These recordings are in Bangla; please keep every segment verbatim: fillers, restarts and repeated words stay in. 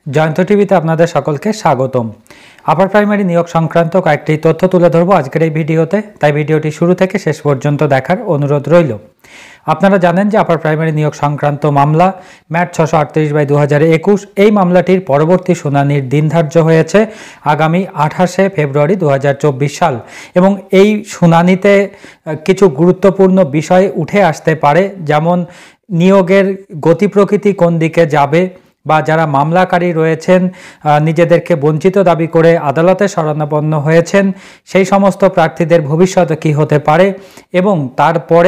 জয়ন্ত টিভিতে আপনাদের সকলকে স্বাগতম। আপার প্রাইমারি নিয়োগ সংক্রান্ত কয়েকটি তথ্য তুলে ধরবো আজকের এই ভিডিওতে, তাই ভিডিওটি শুরু থেকে শেষ পর্যন্ত দেখার অনুরোধ রইল। আপনারা জানেন যে আপার প্রাইমারি নিয়োগ সংক্রান্ত মামলা ম্যাট ছশো আটত্রিশ বাই দু হাজার একুশ এই মামলাটির পরবর্তী শুনানির দিন ধার্য হয়েছে আগামী আঠাশে ফেব্রুয়ারি দু হাজার চব্বিশ সাল, এবং এই শুনানিতে কিছু গুরুত্বপূর্ণ বিষয় উঠে আসতে পারে, যেমন নিয়োগের গতি প্রকৃতি কোন দিকে যাবে, বা যারা মামলাকারী রয়েছেন নিজেদেরকে বঞ্চিত দাবি করে আদালতে শরণাপন্ন হয়েছেন সেই সমস্ত প্রার্থীদের ভবিষ্যতে কী হতে পারে, এবং তারপরে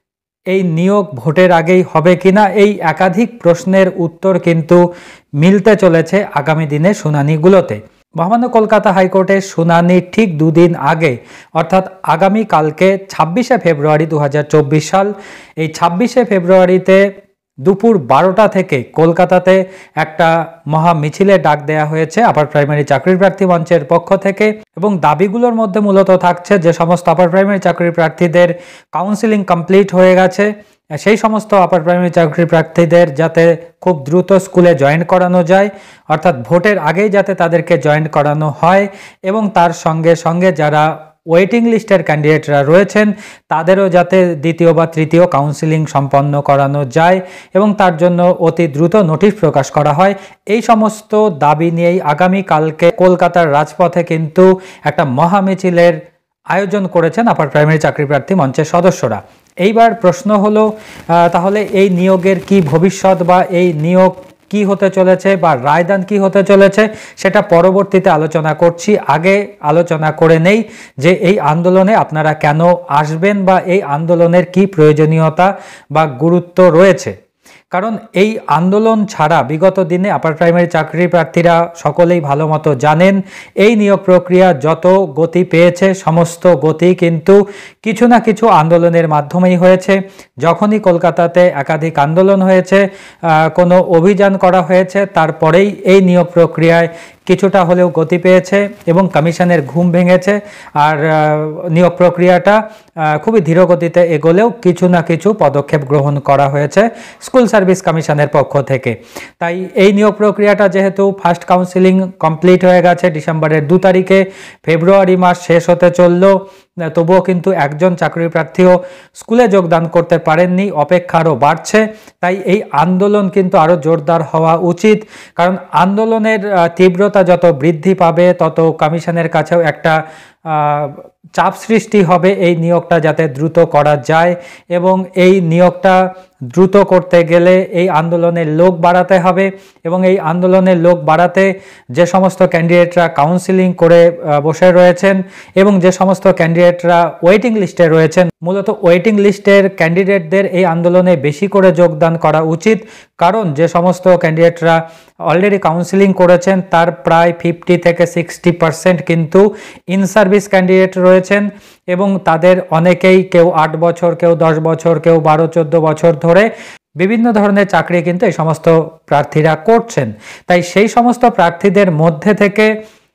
এই নিয়োগ ভোটের আগেই হবে কিনা, এই একাধিক প্রশ্নের উত্তর কিন্তু মিলতে চলেছে আগামী দিনের শুনানিগুলোতে। মহামান্য কলকাতা হাইকোর্টের শুনানি ঠিক দুদিন আগে অর্থাৎ আগামী কালকে ছাব্বিশে ফেব্রুয়ারি দু হাজার চব্বিশ সাল, এই ছাব্বিশে ফেব্রুয়ারিতে দুপুর বারোটা থেকে কলকাতাতে একটা মহা মিছিলের ডাক দেয়া হয়েছে আপার প্রাইমারি চাকরির প্রার্থী মঞ্চের পক্ষ থেকে, এবং দাবিগুলোর মধ্যে মূলত থাকছে যে সমস্ত আপার প্রাইমারি চাকরির প্রার্থীদের কাউন্সিলিং কমপ্লিট হয়ে গেছে সেই সমস্ত আপার প্রাইমারি চাকরির প্রার্থীদের যাতে খুব দ্রুত স্কুলে জয়েন করানো যায়, অর্থাৎ ভোটের আগেই যাতে তাদেরকে জয়েন করানো হয়, এবং তার সঙ্গে সঙ্গে যারা ওয়েটিং লিস্টের ক্যান্ডিডেটরা রয়েছেন তাদেরও যাতে দ্বিতীয় বা তৃতীয় কাউন্সিলিং সম্পন্ন করানো যায় এবং তার জন্য অতি দ্রুত নোটিশ প্রকাশ করা হয়। এই সমস্ত দাবি নিয়েই আগামীকালকে কলকাতার রাজপথে কিন্তু একটা মহামিছিলের আয়োজন করেছেন আপার প্রাইমারি চাকরি প্রার্থী মঞ্চের সদস্যরা। এইবার প্রশ্ন হলো তাহলে এই নিয়োগের কি ভবিষ্যৎ, বা এই নিয়োগ কি হতে চলেছে বা রায়দান কি হতে চলেছে সেটা পরবর্তীতে আলোচনা করছি। আগে আলোচনা করে নেই যে এই আন্দোলনে আপনারা কেন আসবেন বা এই আন্দোলনের কি প্রয়োজনীয়তা বা গুরুত্ব রয়েছে। কারণ এই আন্দোলন ছাড়া বিগত দিনে আপার প্রাইমারি চাকরি প্রার্থীরা সকলেই ভালো মতো জানেন এই নিয়োগ প্রক্রিয়া যত গতি পেয়েছে সমস্ত গতি কিন্তু কিছু না কিছু আন্দোলনের মাধ্যমেই হয়েছে। যখনই কলকাতাতে একাধিক আন্দোলন হয়েছে, কোনো অভিযান করা হয়েছে, তারপরেই এই নিয়োগ প্রক্রিয়ায় কিছুটা হলেও গতি পেয়েছে এবং কমিশনের ঘুম ভেঙেছে, আর নিয়োগ প্রক্রিয়াটা খুবই ধীর গতিতে এগোলেও কিছু না কিছু পদক্ষেপ গ্রহণ করা হয়েছে স্কুল সার্ভিস কমিশনের পক্ষ থেকে। তাই এই নিয়োগ প্রক্রিয়াটা যেহেতু ফার্স্ট কাউন্সিলিং কমপ্লিট হয়ে গেছে ডিসেম্বরের দু তারিখে, ফেব্রুয়ারি মাস শেষ হতে চলল, তবুও কিন্তু একজন চাকরি প্রার্থীও স্কুলে যোগদান করতে পারেননি, অপেক্ষা আরও বাড়ছে। তাই এই আন্দোলন কিন্তু আরও জোরদার হওয়া উচিত, কারণ আন্দোলনের তীব্রতা যত বৃদ্ধি পাবে তত কমিশনের কাছেও একটা চাপ সৃষ্টি হবে এই নিয়োগটা যাতে দ্রুত করা যায়, এবং এই নিয়োগটা দ্রুত করতে গেলে এই আন্দোলনের লোক বাড়াতে হবে, এবং এই আন্দোলনের লোক বাড়াতে যে সমস্ত ক্যান্ডিডেটরা কাউন্সিলিং করে বসে রয়েছেন এবং যে সমস্ত ক্যান্ডিডেটরা ওয়েটিং লিস্টে রয়েছেন, মূলত ওয়েটিং লিস্টের ক্যান্ডিডেটদের এই আন্দোলনে বেশি করে যোগদান করা উচিত। কারণ যে সমস্ত ক্যান্ডিডেটরা অলরেডি কাউন্সিলিং করেছেন তার প্রায় ফিফটি থেকে সিক্সটি পার্সেন্ট কিন্তু ইন সার্ভিস ক্যান্ডিডেট রয়েছেন, এবং তাদের অনেকেই কেউ আট বছর, কেউ দশ বছর, কেউ বারো চোদ্দ বছর ধরে বিভিন্ন ধরনের চাকরি কিন্তু এই সমস্ত প্রার্থীরা করছেন। তাই সেই সমস্ত প্রার্থীদের মধ্যে থেকে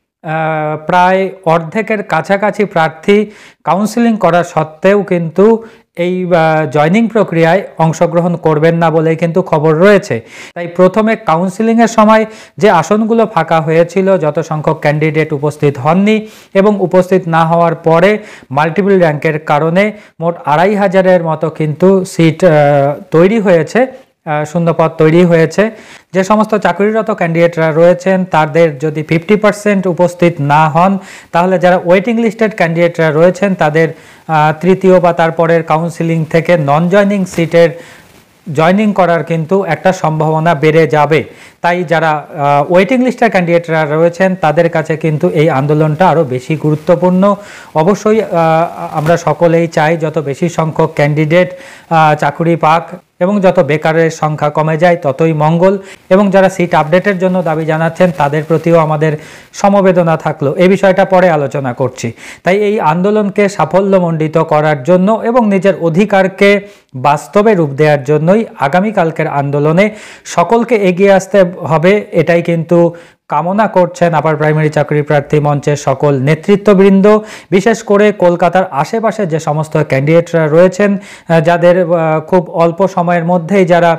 প্রায় অর্ধেকের কাছাকাছি প্রার্থী কাউন্সিলিং করা সত্ত্বেও কিন্তু এই জয়নিং প্রক্রিয়ায় অংশগ্রহণ করবেন না বলেই কিন্তু খবর রয়েছে। তাই প্রথমে কাউন্সিলিংয়ের সময় যে আসনগুলো ফাঁকা হয়েছিল, যত সংখ্যক ক্যান্ডিডেট উপস্থিত হননি, এবং উপস্থিত না হওয়ার পরে মাল্টিপল র্যাঙ্কের কারণে মোট আড়াই হাজারের মতো কিন্তু সিট তৈরি হয়েছে, শূন্যপদ তৈরি হয়েছে। যে সমস্ত চাকরিরত ক্যান্ডিডেটরা রয়েছেন তাদের যদি ফিফটি পার্সেন্ট উপস্থিত না হন, তাহলে যারা ওয়েটিং লিস্টেড ক্যান্ডিডেটরা রয়েছেন তাদের তৃতীয় বা তারপরের কাউন্সিলিং থেকে নন জয়নিং সিটের জয়নিং করার কিন্তু একটা সম্ভাবনা বেড়ে যাবে। তাই যারা ওয়েটিং লিস্টের ক্যান্ডিডেটরা রয়েছেন তাদের কাছে কিন্তু এই আন্দোলনটা আরও বেশি গুরুত্বপূর্ণ। অবশ্যই আমরা সকলেই চাই যত বেশি সংখ্যক ক্যান্ডিডেট চাকরি পাক এবং যত বেকারের সংখ্যা কমে যায় ততই মঙ্গল, এবং যারা সিট আপডেটের জন্য দাবি জানাচ্ছেন তাদের প্রতিও আমাদের সমবেদনা থাকলো। এই বিষয়টা পরে আলোচনা করছি। তাই এই আন্দোলনকে সাফল্যমণ্ডিত করার জন্য এবং নিজের অধিকারকে বাস্তবে রূপ দেওয়ার জন্যই আগামীকালকের আন্দোলনে সকলকে এগিয়ে আসতে হবে, এটাই কিন্তু কামনা করছেন আপার প্রাইমারি চাকরি প্রার্থী মঞ্চের সকল নেতৃত্ববৃন্দ। বিশেষ করে কলকাতার আশেপাশে যে সমস্ত ক্যান্ডিডেটরা রয়েছেন যাদের খুব অল্প সময়ের মধ্যেই যারা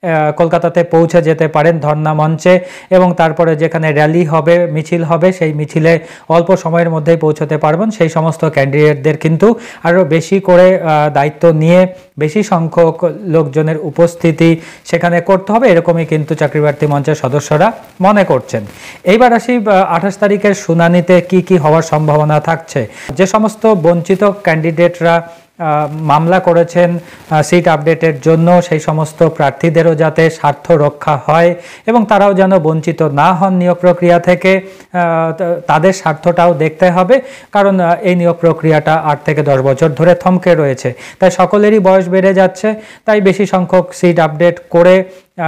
কলকাতাতে পৌঁছে যেতে পারেন ধর্না মঞ্চে, এবং তারপরে যেখানে র্যালি হবে, মিছিল হবে, সেই মিছিলে অল্প সময়ের মধ্যেই পৌঁছতে পারবেন। সেই সমস্ত ক্যান্ডিডেটদের কিন্তু আরও বেশি করে দায়িত্ব নিয়ে বেশি সংখ্যক লোকজনের উপস্থিতি সেখানে করতে হবে, এরকমই কিন্তু চাকরি প্রার্থী মঞ্চের সদস্যরা মনে করছেন। এইবার আসি আঠাশ তারিখের শুনানিতে কি কি হওয়ার সম্ভাবনা থাকছে। যে সমস্ত বঞ্চিত ক্যান্ডিডেটরা মামলা করেছেন সিট আপডেটের জন্য, সেই সমস্ত প্রার্থীদেরও যাতে স্বার্থ রক্ষা হয় এবং তারাও যেন বঞ্চিত না হন নিয়োগ প্রক্রিয়া থেকে, তাদের স্বার্থটাও দেখতে হবে। কারণ এই নিয়োগ প্রক্রিয়াটা আট থেকে দশ বছর ধরে থমকে রয়েছে, তাই সকলেরই বয়স বেড়ে যাচ্ছে, তাই বেশি সংখ্যক সিট আপডেট করে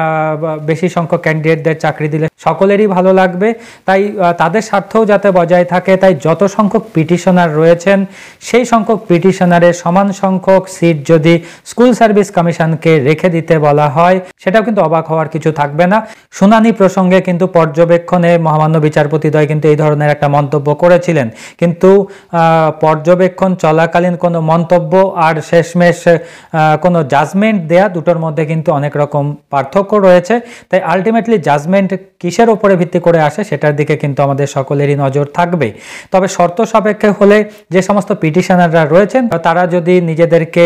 বেশি সংখ্যক ক্যান্ডিডেটদের চাকরি দিলে সকলেরই ভালো লাগবে। তাই তাদের স্বার্থও যাতে বজায় থাকে, তাই যত সংখ্যক পিটিশনার রয়েছেন সেই সংখ্যক পিটিশনারের সমান সংখ্যক সিট যদি স্কুল সার্ভিস কমিশনকে রেখে দিতে বলা হয়, সেটাও কিন্তু অবাক হওয়ার কিছু থাকবে না। শুনানি প্রসঙ্গে কিন্তু পর্যবেক্ষণে মহামান্য বিচারপতিদ্বয় কিন্তু এই ধরনের একটা মন্তব্য করেছিলেন, কিন্তু পর্যবেক্ষণ চলাকালীন কোনো মন্তব্য আর শেষমেশ কোনো জাজমেন্ট দেয়া, দুটোর মধ্যে কিন্তু অনেক রকম পার্থক্য রয়েছে। তাই আলটিমেটলি জাজমেন্ট কিসের উপরে ভিত্তি করে আসে সেটার দিকে কিন্তু আমাদের সকলেরই নজর থাকবে। তবে শর্ত সাপেক্ষে হলে যে সমস্ত পিটিশনাররা রয়েছেন তারা যদি নিজেদেরকে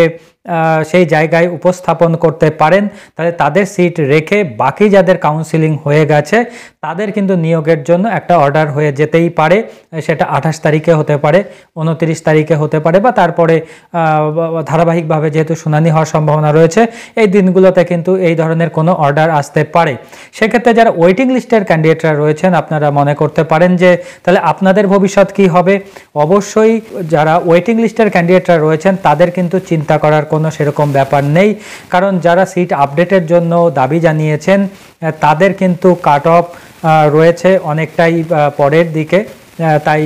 সেই জায়গায় উপস্থাপন করতে পারেন, তাহলে তাদের সিট রেখে বাকি যাদের কাউন্সিলিং হয়ে গেছে তাদের কিন্তু নিয়োগের জন্য একটা অর্ডার হয়ে যেতেই পারে। সেটা আঠাশ তারিখে হতে পারে, উনত্রিশ তারিখে হতে পারে, বা তারপরে ধারাবাহিকভাবে যেহেতু শুনানি হওয়ার সম্ভাবনা রয়েছে এই দিনগুলোতে কিন্তু এই ধরনের কোনো অর্ডার আসতে পারে। সেক্ষেত্রে যারা ওয়েটিং লিস্টের ক্যান্ডিডেটরা রয়েছেন আপনারা মনে করতে পারেন যে তাহলে আপনাদের ভবিষ্যৎ কি হবে। অবশ্যই যারা ওয়েটিং লিস্টের ক্যান্ডিডেটরা রয়েছেন তাদের কিন্তু চিন্তা করার কোনো সেরকম ব্যাপার নেই, কারণ যারা সিট আপডেটের জন্য দাবি জানিয়েছেন তাদের কিন্তু কাট অফ রয়েছে অনেকটাই পরের দিকে, তাই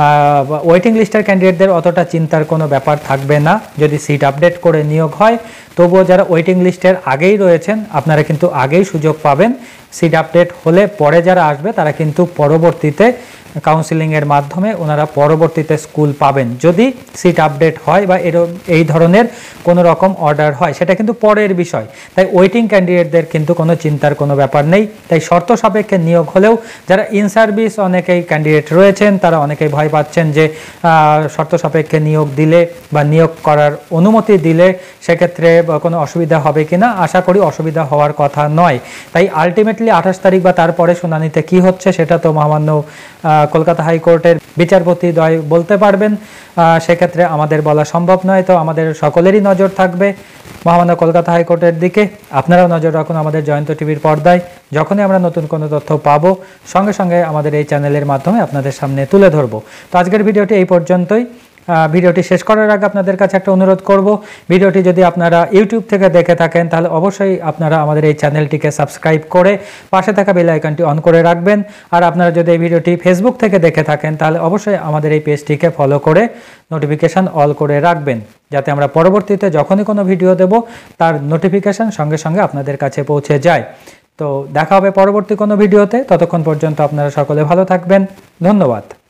ওয়েটিং লিস্টের ক্যান্ডিডেটদের অতটা চিন্তার কোনো ব্যাপার থাকবে না যদি সিট আপডেট করে নিয়োগ হয়। তবুও যারা ওয়েটিং লিস্টের আগেই রয়েছেন আপনারা কিন্তু আগেই সুযোগ পাবেন। সিট আপডেট হলে পরে যারা আসবে তারা কিন্তু পরবর্তীতে কাউন্সিলিংয়ের মাধ্যমে ওনারা পরবর্তীতে স্কুল পাবেন যদি সিট আপডেট হয় বা এরকম এই ধরনের কোনো রকম অর্ডার হয়, সেটা কিন্তু পরের বিষয়। তাই ওয়েটিং ক্যান্ডিডেটদের কিন্তু কোনো চিন্তার কোনো ব্যাপার নেই। তাই শর্ত সাপেক্ষে নিয়োগ হলেও যারা ইন সার্ভিস অনেকেই ক্যান্ডিডেট রয়েছেন তারা অনেকেই ভয় পাচ্ছেন যে শর্ত সাপেক্ষে নিয়োগ দিলে বা নিয়োগ করার অনুমতি দিলে সেক্ষেত্রে কোনো অসুবিধা হবে কিনা। আশা করি অসুবিধা হওয়ার কথা নয়। তাই আলটিমেটলি আঠাশ তারিখ বা তারপরে শুনানিতে কি হচ্ছে সেটা তো মহামান্য কলকাতা হাইকোর্টের বিচারপতিদ্বয় বলতে পারবেন, সেক্ষেত্রে আমাদের বলা সম্ভব নয়। তো আমাদের সকলেরই নজর থাকবে মহামান্য কলকাতা হাইকোর্টের দিকে। আপনারাও নজর রাখুন আমাদের জয়ন্ত টিভির পর্দায়। যখনই আমরা নতুন কোনো তথ্য পাবো সঙ্গে সঙ্গে আমাদের এই চ্যানেলের মাধ্যমে আপনাদের সামনে তুলে ধরবো। তো আজকের ভিডিওটি এই পর্যন্তই। ভিডিওটি শেষ করার আগে আপনাদের কাছে একটা অনুরোধ করব, ভিডিওটি যদি আপনারা ইউটিউব থেকে দেখে থাকেন তাহলে অবশ্যই আপনারা আমাদের এই চ্যানেলটিকে সাবস্ক্রাইব করে পাশে থাকা বেল আইকনটি অন করে রাখবেন। আর আপনারা যদি এই ভিডিওটি ফেসবুক থেকে দেখে থাকেন তাহলে অবশ্যই আমাদের এই পেজটিকে ফলো করে নোটিফিকেশান অল করে রাখবেন, যাতে আমরা পরবর্তীতে যখনই কোনো ভিডিও দেব তার নোটিফিকেশান সঙ্গে সঙ্গে আপনাদের কাছে পৌঁছে যায়। তো দেখা হবে পরবর্তী কোনো ভিডিওতে। ততক্ষণ পর্যন্ত আপনারা সকলে ভালো থাকবেন। ধন্যবাদ।